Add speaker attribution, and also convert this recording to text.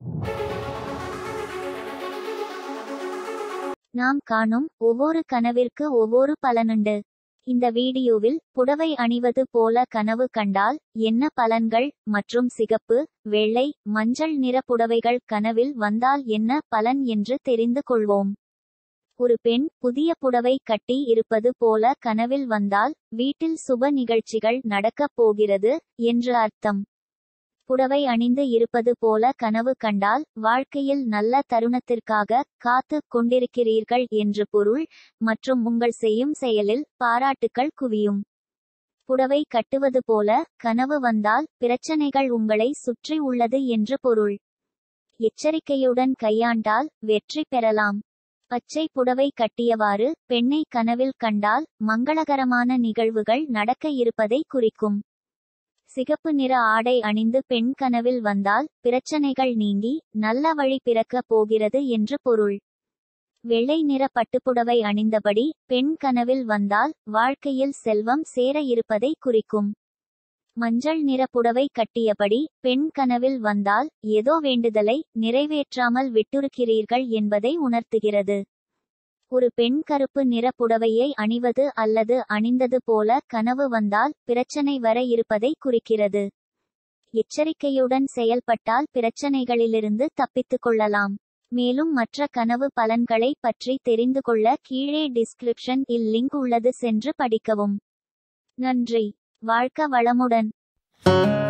Speaker 1: நாம் காணும் ஒவ்வொரு கனவிற்கு ஒவ்வொரு பலனுண்டு. இந்த வீடியோவில் புடவை அணிவது போல கனவு கண்டால் என்ன பலன்கள் மற்றும் சிகப்பு, வெள்ளை, மஞ்சள் நிற புடவைகள் கனவில் வந்தால் என்ன பலன் என்று தெரிந்து கொள்வோம். ஒரு பெண் புதிய புடவை கட்டி இருப்பது போல கனவில் வந்தால் வீட்டில் சுப நிகழ்ச்சிகள் நடக்கப் போகிறது என்று அர்த்தம். புடவை அணிந்து இருப்பது போல கனவு கண்டால் வாழ்க்கையில் நல்ல தருணத்திற்காக காத்து கொண்டிருக்கிறீர்கள் என்று பொருள் மற்றும் உங்கள் செய்யும் செயலில் பாராட்டுக்கள் குவியும். புடவை கட்டுவது போல கனவு வந்தால் பிரச்சனைகள் உங்களை சுற்றி உள்ளது என்று பொருள். எச்சரிக்கையுடன் கையாண்டால் வெற்றி பெறலாம். பச்சை புடவை கட்டியவாறு பெண்ணை கனவில் கண்டால் மங்களகரமான நிகழ்வுகள் நடக்க இருப்பதை குறிக்கும். சிகப்பு நிற ஆடை அணிந்து பெண் கனவில் வந்தால் பிரச்சனைகள் நீங்கி நல்ல வழி பிறக்கப் போகிறது என்று பொருள். வெள்ளை நிற பட்டுப்புடவை அணிந்தபடி பெண் கனவில் வந்தால் வாழ்க்கையில் செல்வம் சேர இருப்பதை குறிக்கும். மஞ்சள் நிற புடவை கட்டியபடி பெண் கனவில் வந்தால் ஏதோ வேண்டுதலை நிறைவேற்றாமல் விட்டிருக்கிறீர்கள் என்பதை உணர்த்துகிறது. ஒரு பெண் கருப்பு நிற புடவையை அணிவது அல்லது அணிந்தது போல கனவு வந்தால் பிரச்சனை வர இருப்பதை குறிக்கிறது. எச்சரிக்கையுடன் செயல்பட்டால் பிரச்சனைகளிலிருந்து தப்பித்துக் கொள்ளலாம். மேலும் மற்ற கனவு பலன்களை பற்றி தெரிந்து கொள்ள கீழே டிஸ்கிரிப்ஷன் இல் லிங்க் உள்ளது, சென்று படிக்கவும். நன்றி. வாழ்க வளமுடன்.